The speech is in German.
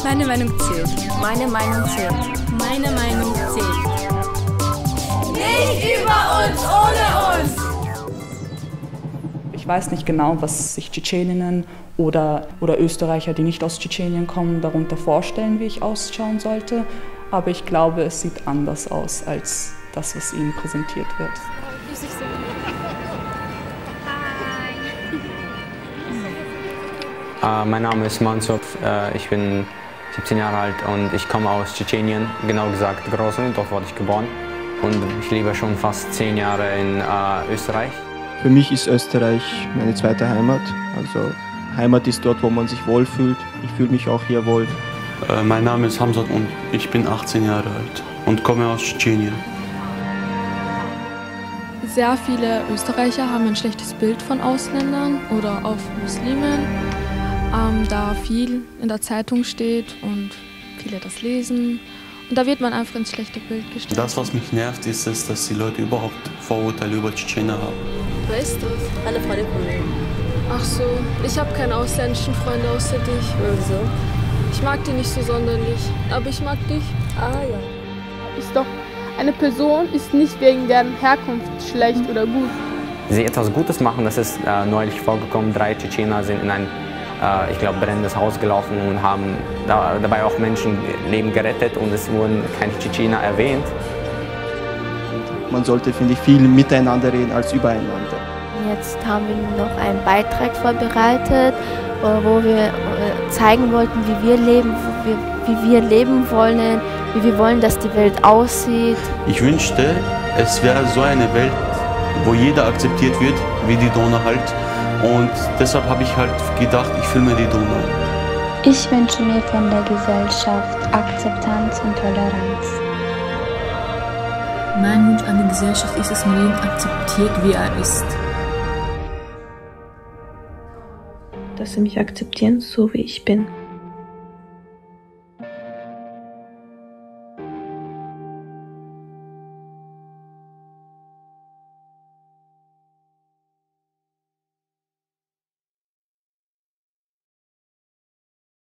Meine Meinung zählt. Meine Meinung zählt. Meine Meinung zählt. Nicht über uns, ohne uns! Ich weiß nicht genau, was sich Tschetscheninnen oder Österreicher, die nicht aus Tschetschenien kommen, darunter vorstellen, wie ich ausschauen sollte. Aber ich glaube, es sieht anders aus als das, was ihnen präsentiert wird. Mein Name ist Mansur, ich bin 17 Jahre alt und ich komme aus Tschetschenien, genau gesagt Grozny, dort wurde ich geboren. Und ich lebe schon fast 10 Jahre in Österreich. Für mich ist Österreich meine zweite Heimat. Also Heimat ist dort, wo man sich wohlfühlt. Ich fühle mich auch hier wohl. Mein Name ist Hamzat und ich bin 18 Jahre alt und komme aus Tschetschenien. Sehr viele Österreicher haben ein schlechtes Bild von Ausländern oder auch Muslimen, da viel in der Zeitung steht und viele das lesen. Und da wird man einfach ins schlechte Bild gestellt. Das, was mich nervt, ist es, dass die Leute überhaupt Vorurteile über Tschetschener haben. Wer ist das? Eine Freundin von mir. Ach so, ich habe keine ausländischen Freunde außer dich. Wieso? Ich mag die nicht so sonderlich, aber ich mag dich. Ah ja. Ist doch, eine Person ist nicht wegen deren Herkunft schlecht oder gut. Sie etwas Gutes machen, das ist neulich vorgekommen. 3 Tschetschener sind in ein, ich glaube, brennendes Haus gelaufen und haben dabei auch Menschenleben gerettet und es wurden keine Tschetschener erwähnt. Man sollte, finde ich, viel miteinander reden als übereinander. Jetzt haben wir noch einen Beitrag vorbereitet, wo wir zeigen wollten, wie wir leben, wie wir leben wollen, wie wir wollen, dass die Welt aussieht. Ich wünschte, es wäre so eine Welt, wo jeder akzeptiert wird, wie die Donau halt. Und deshalb habe ich halt gedacht, ich filme die Donau. Ich wünsche mir von der Gesellschaft Akzeptanz und Toleranz. Mein Wunsch an die Gesellschaft ist, dass man jeden akzeptiert, wie er ist. Dass sie mich akzeptieren, so wie ich bin.